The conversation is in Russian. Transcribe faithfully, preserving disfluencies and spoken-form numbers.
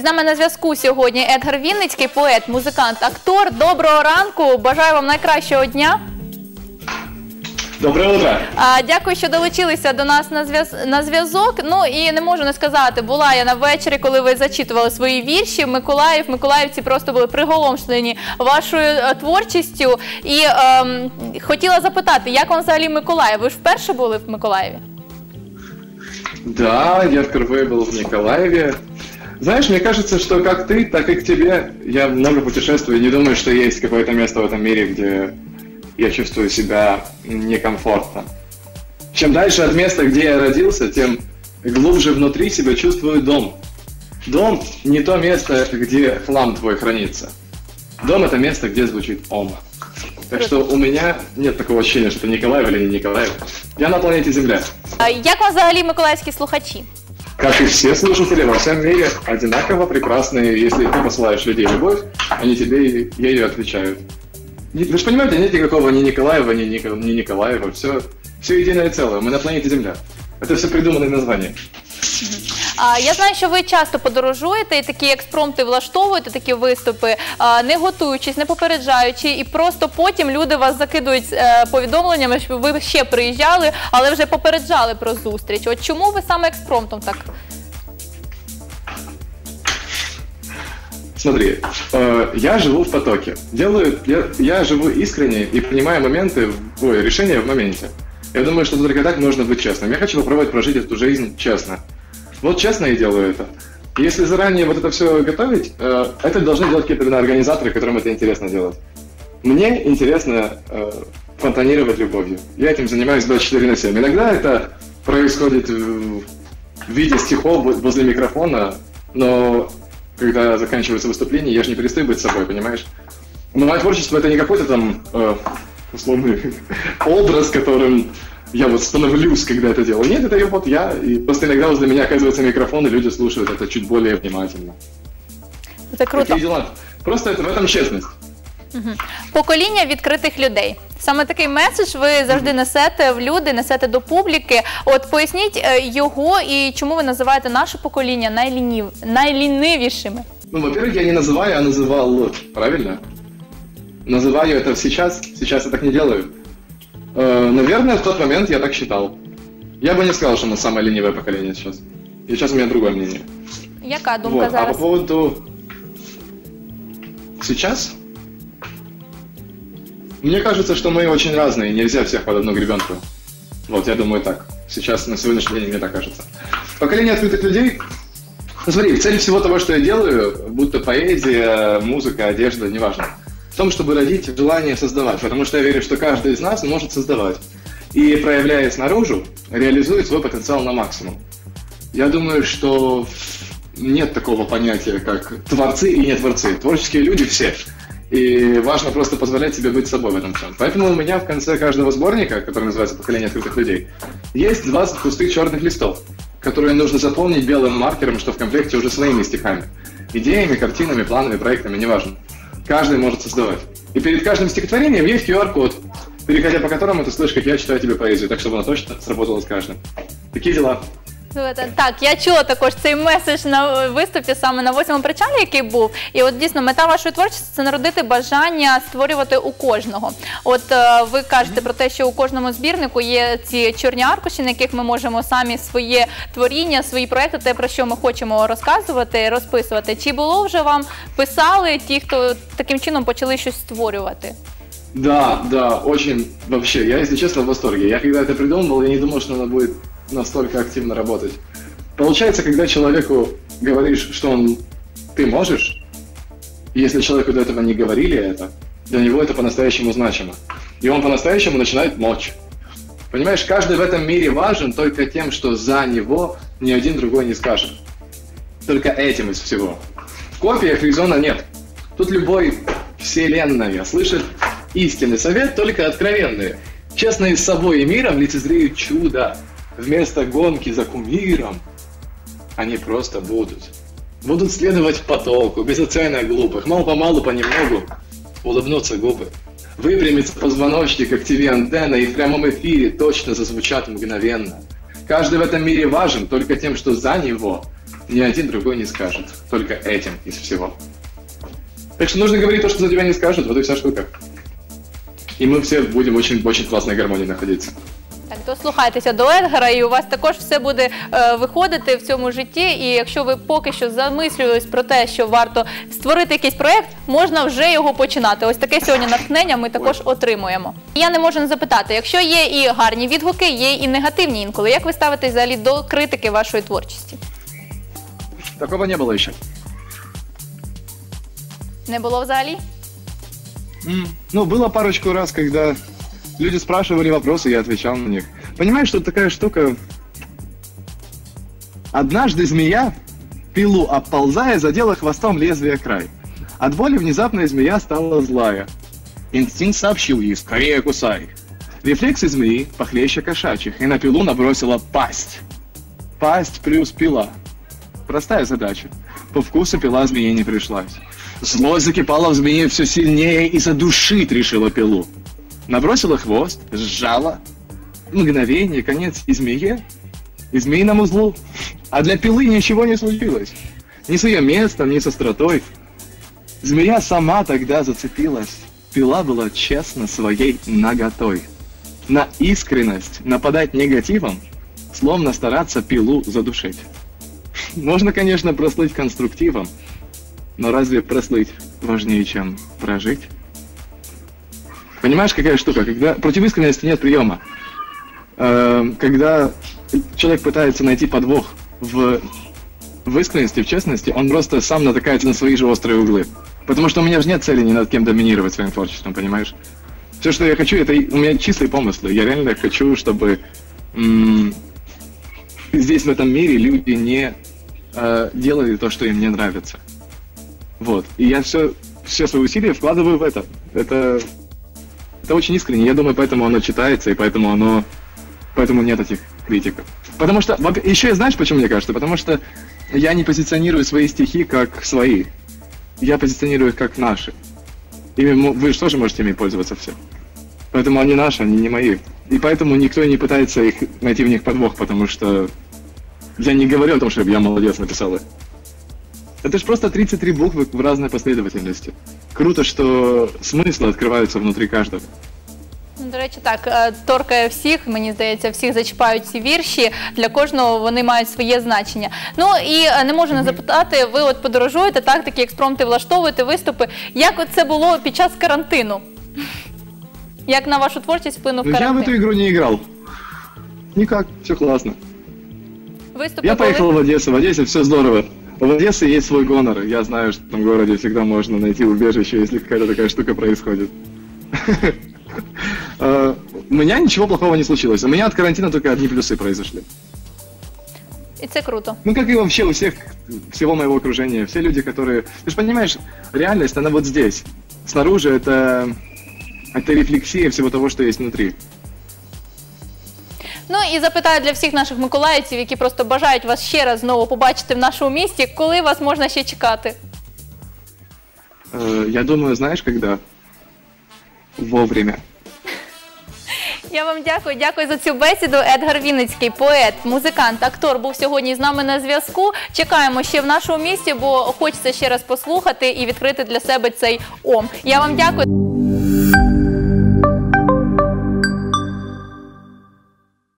нами на зв'язку сьогодні Едгар Вінницький, поет, музикант, актор. Доброго ранку, бажаю вам найкращого дня. Доброе утро. А, дякую, що долучилися до нас на зв'язок. Ну і не можу не сказати, була я на вечорі, коли ви зачитували свої вірші. Миколаїв, миколаївці просто були приголомшлені вашою творчістю. І ем, хотіла запитати, як вам взагалі Миколаїв? Ви ж вперше були в Миколаєві? Да, я впервые был в Николаеве. Знаешь, мне кажется, что как ты, так и к тебе. Я много путешествую, не думаю, что есть какое-то место в этом мире, где я чувствую себя некомфортно. Чем дальше от места, где я родился, тем глубже внутри себя чувствую дом. Дом – не то место, где хлам твой хранится. Дом – это место, где звучит ом. Так что у меня нет такого ощущения, что это Николаев или не Николаев. Я на планете Земля. А як вам взагалі миколаївські слухачі? Как и все слушатели во всем мире, одинаково прекрасные. Если ты посылаешь людей любовь, они тебе ею отвечают. Вы же понимаете, нет никакого ни Николаева, ни, Ник... ни Николаева. Все, все единое целое. Мы на планете Земля. Это все придуманные названия. А, я знаю, що ви часто подорожуєте і такі експромти влаштовуєте, такі виступи, а, не готуючись, не попереджаючи, і просто потім люди вас закидують е, повідомленнями, що ви ще приїжджали, але вже попереджали про зустріч. От чому ви саме експромтом так? Смотри, э, я живу в потоке. Делаю, я, я живу искренне и принимаю моменты, ой, решения в моменте. Я думаю, что только так можно быть честным. Я хочу попробовать прожить эту жизнь честно. Вот честно я делаю это. Если заранее вот это все готовить, э, это должны делать какие-то организаторы, которым это интересно делать. Мне интересно э, фонтанировать любовью. Я этим занимаюсь двадцать четыре на семь. Иногда это происходит в, в виде стихов возле микрофона, но когда заканчивается выступление, я же не перестаю быть собой, понимаешь? Но мое творчество — это не какой-то там э, условный образ, которым я вот становлюсь, когда это делаю. Нет, это вот я, и просто иногда возле меня оказывается микрофон, и люди слушают это чуть более внимательно. Это круто. Такие дела. Просто это, в этом честность. Угу. Покоління відкритих людей. Саме такий меседж ви завжди несете в люди, несете до публіки. От поясніть його і чому ви називаєте наше покоління найлінів... найлінивішими? Ну, во-первых, я не называю, а называл, правильно? Называю это сейчас, сейчас я так не делаю. Э, наверное, в тот момент я так считал. Я бы не сказал, что мы самое ленивое поколение сейчас. И сейчас у меня другое мнение. Яка думка вот. зараз? А по поводу... Сейчас? Мне кажется, что мы очень разные, нельзя всех под одну гребенку. Вот, я думаю так. Сейчас, на сегодняшний день, мне так кажется. Поколение открытых людей... Ну, смотри, цель всего того, что я делаю, будто поэзия, музыка, одежда, неважно, в том, чтобы родить желание создавать. Потому что я верю, что каждый из нас может создавать. И, проявляясь наружу, реализует свой потенциал на максимум. Я думаю, что нет такого понятия, как творцы и не творцы. Творческие люди все. И важно просто позволять себе быть собой в этом всем. Поэтому у меня в конце каждого сборника, который называется «Поколение открытых людей», есть двадцать пустых черных листов, которые нужно заполнить белым маркером, что в комплекте уже своими стихами. Идеями, картинами, планами, проектами, неважно. Каждый может создавать. И перед каждым стихотворением есть ку ар код, переходя по которому ты слышишь, как я читаю тебе поэзию, так чтобы она точно сработала с каждым. Такие дела. Так, я чула також цей меседж на виступі саме на восьмому причалі, який був. І от дійсно мета вашої творчості – це народити бажання створювати у кожного. От ви кажете про те, що у кожному збірнику є ці чорні аркуші, на яких ми можемо самі своє творіння, свої проекти, те, про що ми хочемо розказувати, розписувати. Чи було вже вам писали ті, хто таким чином почали щось створювати? Да, да, очень вообще. Я, если честно, в восторге. Я когда это придумывал, я не думал, что она будет настолько активно работать. Получается, когда человеку говоришь, что он, ты можешь, и если человеку до этого не говорили это, для него это по-настоящему значимо. И он по-настоящему начинает мочь. Понимаешь, каждый в этом мире важен только тем, что за него ни один другой не скажет. Только этим из всего. В копиях резона нет. Тут любой вселенная слышит истинный совет, только откровенные. Честные с собой и миром лицезреют чудо. Вместо гонки за кумиром они просто будут. Будут следовать потоку, безоценно глупых, мало-помалу, понемногу улыбнутся губы. Выпрямится позвоночник, как ти ви-антенна, и в прямом эфире точно зазвучат мгновенно. Каждый в этом мире важен только тем, что за него ни один другой не скажет. Только этим из всего. Так что нужно говорить то, что за тебя не скажут, вот и вся штука. И мы все будем в очень, очень классной гармонии находиться. Так, дослухайтеся до Едгара, і у вас також все буде е, виходити в цьому житті. І якщо ви поки що замислюєтесь про те, що варто створити якийсь проєкт, можна вже його починати. Ось таке сьогодні натхнення ми також отримуємо. Я не можу не запитати, якщо є і гарні відгуки, є і негативні інколи. Як ви ставитесь взагалі до критики вашої творчості? Такого не было еще. Не було взагалі? Mm. Ну, было парочку раз, когда люди спрашивали вопросы, я отвечал на них. Понимаешь, что такая штука... Однажды змея, пилу оползая, задела хвостом лезвие край. От боли внезапно змея стала злая. Инстинкт сообщил ей: скорее кусай. Рефлексы змеи похлеще кошачьих, и на пилу набросила пасть. Пасть плюс пила. Простая задача. По вкусу пила змее не пришлась. Злость закипала в змее все сильнее и задушить решила пилу. Набросила хвост, сжала. Мгновение, конец и змее, и змеиному узлу. А для пилы ничего не случилось. Ни с ее местом, ни с остротой. Змея сама тогда зацепилась. Пила была честна своей наготой. На искренность нападать негативом, словно стараться пилу задушить. Можно, конечно, прослыть конструктивом, но разве прослыть важнее, чем прожить? Понимаешь, какая штука? Когда против искренности нет приема. Э, когда человек пытается найти подвох в, в искренности, в честности, он просто сам натыкается на свои же острые углы. Потому что у меня же нет цели ни над кем доминировать своим творчеством, понимаешь? Все, что я хочу, это у меня чистые помыслы. Я реально хочу, чтобы м- здесь, в этом мире, люди не э, делали то, что им не нравится. Вот. И я все, все свои усилия вкладываю в это. Это, это очень искренне. Я думаю, поэтому оно читается, и поэтому оно, поэтому нет этих критиков. Потому что, еще знаешь, почему мне кажется? Потому что я не позиционирую свои стихи как свои. Я позиционирую их как наши. Ими вы же тоже можете ими пользоваться все. Поэтому они наши, они не мои. И поэтому никто не пытается их найти в них подвох, потому что я не говорю о том, что я молодец написал их. Это же просто тридцать три буквы в разной последовательности. Круто, что смыслы открываются внутри каждого. До речі, так, торкає всіх, мені здається, всіх зачіпають ці вірші, для кожного вони мають своє значення. Ну і не можу не запитати, ви от подорожуєте, так, такі експромти влаштовуєте, виступи. Як от це було під час карантину? Як на вашу творчість вплинув карантин? Я в эту игру не играл. Никак, все классно. Виступи Я були? поехал в Одессу, в Одессе все здорово. В Одессе есть свой гонор. Я знаю, что в этом городе всегда можно найти убежище, если какая-то такая штука происходит. У меня ничего плохого не случилось. У меня от карантина только одни плюсы произошли. И это круто. Ну, как и вообще у всех, всего моего окружения. Все люди, которые... Ты же понимаешь, реальность, она вот здесь. Снаружи это, это рефлексия всего того, что есть внутри. Ну і запитаю для всіх наших миколаївців, які просто бажають вас ще раз знову побачити в нашому місті, коли вас можна ще чекати? Я думаю, знаешь, когда? Вовремя. Я вам дякую. Дякую за цю бесіду. Едгар Вінницький, поет, музикант, актор, був сьогодні з нами на зв'язку. Чекаємо ще в нашому місті, бо хочеться ще раз послухати і відкрити для себе цей ом. Я вам дякую.